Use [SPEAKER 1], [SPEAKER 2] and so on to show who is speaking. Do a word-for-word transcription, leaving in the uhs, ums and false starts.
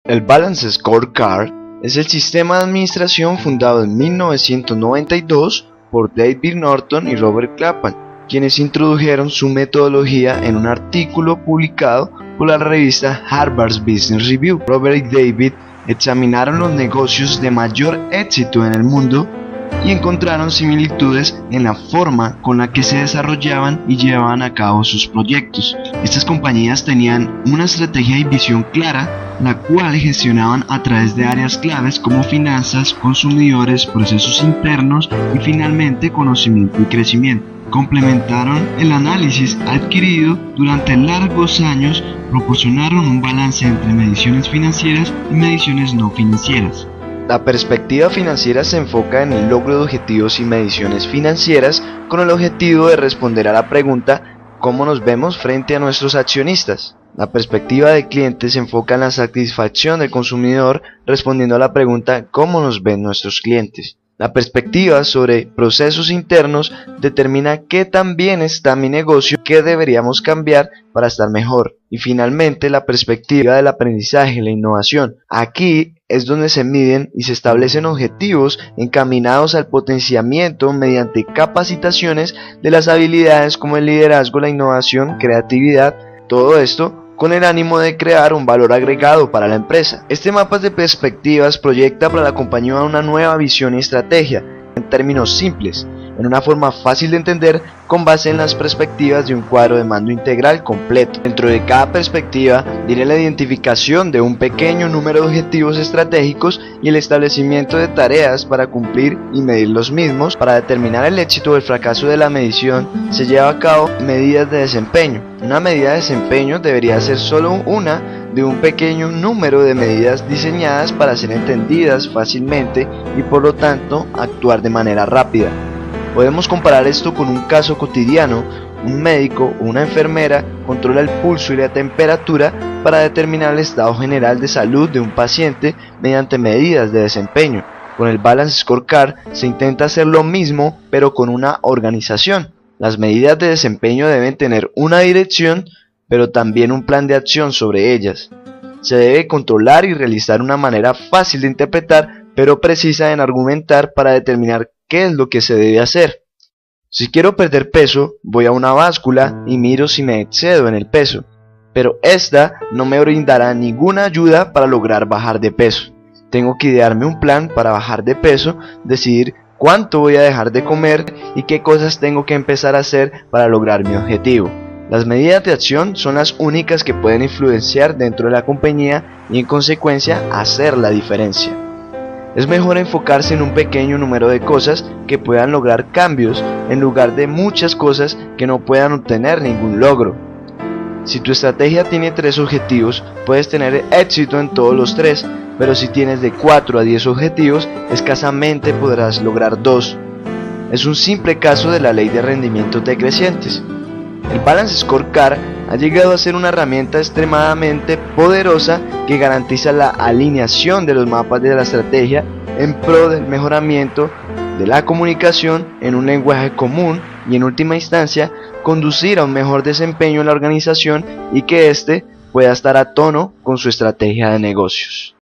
[SPEAKER 1] El Balance Scorecard es el sistema de administración fundado en mil novecientos noventa y dos por David Norton y Robert Kaplan, quienes introdujeron su metodología en un artículo publicado por la revista Harvard Business Review. Robert y David examinaron los negocios de mayor éxito en el mundo y encontraron similitudes en la forma con la que se desarrollaban y llevaban a cabo sus proyectos. Estas compañías tenían una estrategia y visión clara, la cual gestionaban a través de áreas claves como finanzas, consumidores, procesos internos y finalmente conocimiento y crecimiento. Complementaron el análisis adquirido durante largos años, proporcionaron un balance entre mediciones financieras y mediciones no financieras. La perspectiva financiera se enfoca en el logro de objetivos y mediciones financieras con el objetivo de responder a la pregunta ¿cómo nos vemos frente a nuestros accionistas? La perspectiva de cliente se enfoca en la satisfacción del consumidor respondiendo a la pregunta ¿cómo nos ven nuestros clientes? La perspectiva sobre procesos internos determina qué tan bien está mi negocio, qué deberíamos cambiar para estar mejor. Y finalmente la perspectiva del aprendizaje y la innovación. Aquí es donde se miden y se establecen objetivos encaminados al potenciamiento mediante capacitaciones de las habilidades como el liderazgo, la innovación, creatividad, todo esto con el ánimo de crear un valor agregado para la empresa. Este mapa de perspectivas proyecta para la compañía una nueva visión y estrategia, en términos simples, en una forma fácil de entender con base en las perspectivas de un cuadro de mando integral completo. Dentro de cada perspectiva viene la identificación de un pequeño número de objetivos estratégicos y el establecimiento de tareas para cumplir y medir los mismos. Para determinar el éxito o el fracaso de la medición se lleva a cabo medidas de desempeño. Una medida de desempeño debería ser solo una de un pequeño número de medidas diseñadas para ser entendidas fácilmente y por lo tanto actuar de manera rápida. Podemos comparar esto con un caso cotidiano. Un médico o una enfermera controla el pulso y la temperatura para determinar el estado general de salud de un paciente mediante medidas de desempeño. Con el Balance Scorecard se intenta hacer lo mismo pero con una organización. Las medidas de desempeño deben tener una dirección pero también un plan de acción sobre ellas. Se debe controlar y realizar de una manera fácil de interpretar pero precisa en argumentar para determinar qué es lo que se debe hacer. Si quiero perder peso, voy a una báscula y miro si me excedo en el peso, pero esta no me brindará ninguna ayuda para lograr bajar de peso. Tengo que idearme un plan para bajar de peso, decidir cuánto voy a dejar de comer y qué cosas tengo que empezar a hacer para lograr mi objetivo. Las medidas de acción son las únicas que pueden influenciar dentro de la compañía y en consecuencia hacer la diferencia. Es mejor enfocarse en un pequeño número de cosas que puedan lograr cambios en lugar de muchas cosas que no puedan obtener ningún logro. Si tu estrategia tiene tres objetivos, puedes tener éxito en todos los tres, pero si tienes de cuatro a diez objetivos, escasamente podrás lograr dos. Es un simple caso de la ley de rendimientos decrecientes. El Balance Scorecard ha llegado a ser una herramienta extremadamente poderosa que garantiza la alineación de los mapas de la estrategia en pro del mejoramiento de la comunicación en un lenguaje común y en última instancia conducir a un mejor desempeño en la organización y que éste pueda estar a tono con su estrategia de negocios.